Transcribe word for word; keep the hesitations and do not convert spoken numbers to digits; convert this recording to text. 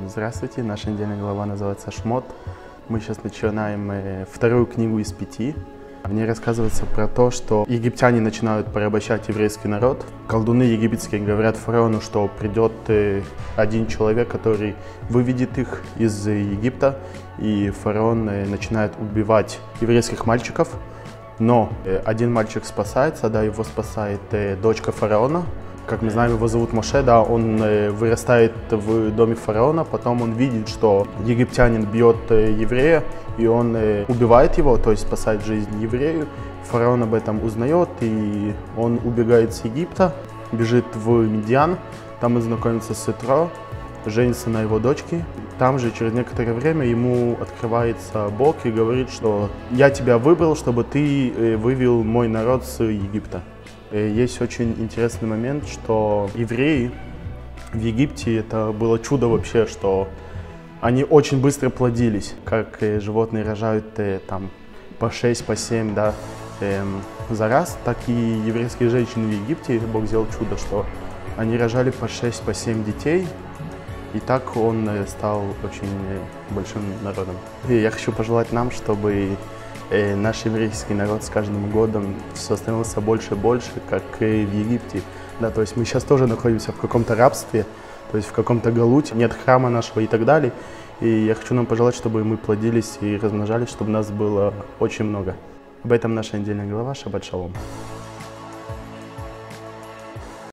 Здравствуйте, наша недельная глава называется «Шмот». Мы сейчас начинаем вторую книгу из пяти. В ней рассказывается про то, что египтяне начинают порабощать еврейский народ. Колдуны египетские говорят фараону, что придет один человек, который выведет их из Египта. И фараон начинает убивать еврейских мальчиков. Но один мальчик спасается, да, его спасает дочка фараона. Как мы знаем, его зовут Моше, да, он вырастает в доме фараона, потом он видит, что египтянин бьет еврея, и он убивает его, то есть спасает жизнь еврею. Фараон об этом узнает, и он убегает с Египта, бежит в Медиан, там он знакомится с Итро, женится на его дочке. Там же через некоторое время ему открывается Бог и говорит, что «Я тебя выбрал, чтобы ты вывел мой народ с Египта». Есть очень интересный момент, что евреи в Египте, это было чудо вообще, что они очень быстро плодились, как животные рожают там по шесть, по семь, да, эм, за раз, так и еврейские женщины в Египте, Бог сделал чудо, что они рожали по шесть, по семь детей, и так он стал очень большим народом. И я хочу пожелать нам, чтобы наш еврейский народ с каждым годом становился больше и больше, как и в Египте. Да, то есть мы сейчас тоже находимся в каком-то рабстве, то есть в каком-то галуте, нет храма нашего и так далее. И я хочу нам пожелать, чтобы мы плодились и размножались, чтобы нас было очень много. Об этом наша недельная глава. Шаббат шалом.